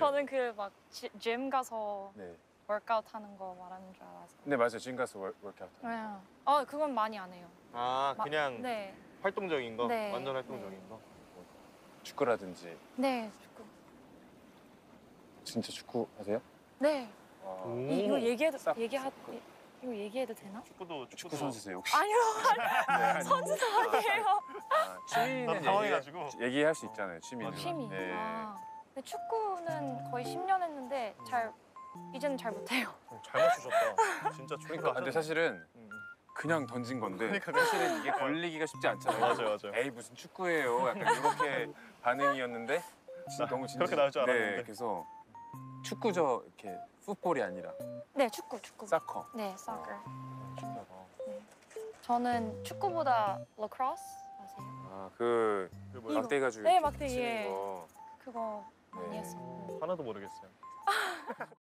저는 그 막 짐 가서 네. 워크아웃 하는 거 말하는 줄 알아서. 네 맞아요. 지금 가서 워크아웃. 네. 그건 많이 안 해요. 아 그냥 네. 활동적인 거? 네. 완전 활동적인 거? 축구라든지. 네, 축구. 진짜 축구 하세요? 네. 와. 이거 얘기해도 싹, 이거 얘기해도 되나? 축구 선수세요 혹시? 아니요. 네, 선수도 아니에요. 취미는 나도 당황해가지고. 얘기할 수 있잖아요. 취미는. 취미. 네. 근데 축구는 거의 10년 했는데 이제는 잘 못해요. 잘 맞추셨다. 진짜 축구. 그러니까 근데 사실은 그냥 던진 건데 사실은 이게 걸리기가 쉽지 않잖아요. 맞아요. 에이 무슨 축구예요. 약간 이렇게 반응이었는데 너무 진짜 그렇게 나올 줄 알았는데. 네, 그래서 축구죠. 이렇게 풋볼이 아니라 네, 축구. 사커. 네, soccer. 신기하다. 저는 축구보다 lacrosse 아세요? 그 뭐야? 막대 가지고 네, 이렇게 막대, 치는 예. 거. 그거 많이 네. 했어요. 하나도 모르겠어요.